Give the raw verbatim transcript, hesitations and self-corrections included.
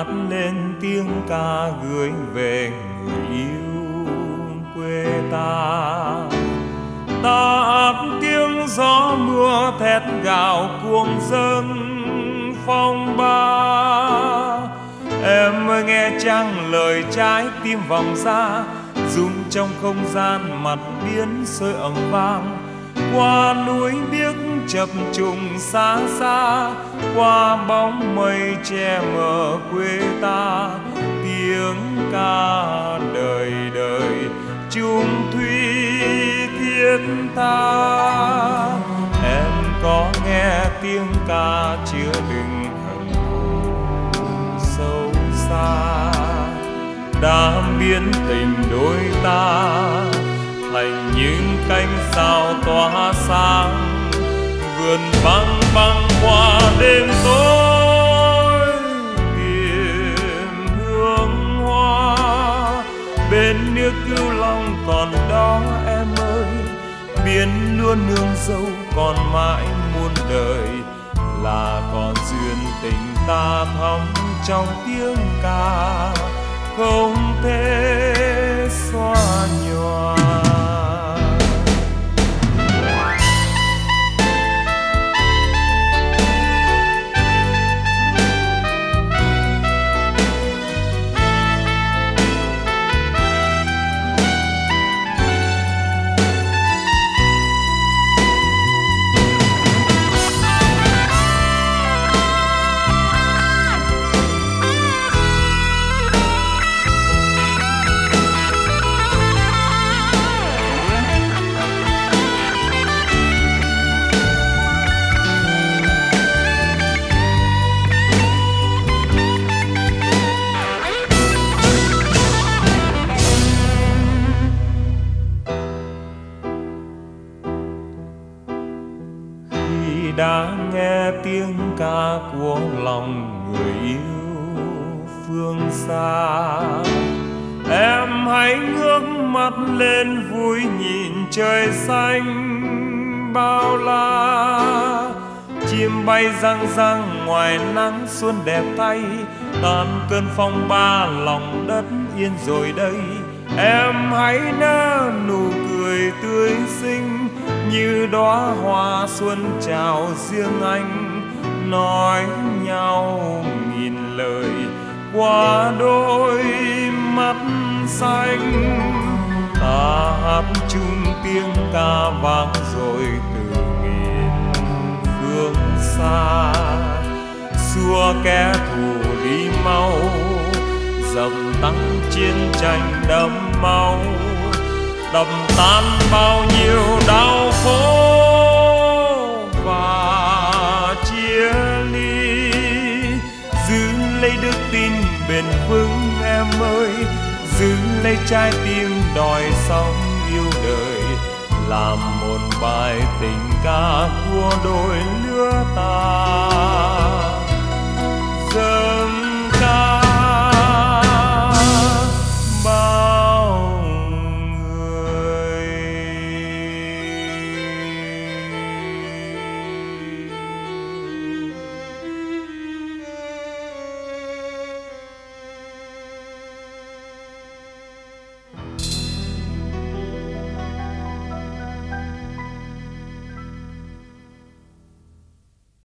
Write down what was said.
cất lên tiếng ca gửi về người yêu quê ta. Ta hát tiếng gió mưa thét gào cuồng dâng phong ba. Em ơi nghe chăng lời trái tim vòng ra, rung trong không gian mặt biển sôi ầm vang. Qua núi biếc chập trùng xa xa, qua bóng mây che mờ quê ta. Tiếng ca đời đời chung thủy thiết tha. Em có nghe tiếng ca chứa đựng hận thù sâu xa, đã biến tình đôi ta thành những cánh sao tỏa sáng. Vườn băng băng qua đêm tối tìm hương hoa, bên nước Cửu Long còn đó em ơi. Biển luôn nương dâu còn mãi muôn đời, là còn duyên tình ta thắm trong tiếng ca không thể xóa nhòa. Đã nghe tiếng ca của lòng người yêu phương xa, em hãy ngước mắt lên vui nhìn trời xanh bao la. Chim bay răng răng ngoài nắng xuân đẹp thay, tan cơn phong ba lòng đất yên rồi đây. Em hãy nở nụ cười tươi xinh như đóa hoa xuân chào riêng anh. Nói nhau nghìn lời qua đôi mắt xanh, ta hát chung tiếng ca vang rồi từ nghìn phương xa. Xua kẻ thù đi mau, dập tắt chiến tranh đẫm máu, đập tan bao nhiêu đau khổ và chia ly. Giữ lấy đức tin bền vững em ơi, giữ lấy trái tim đòi sống yêu đời, làm một bài tình ca của đôi lứa ta.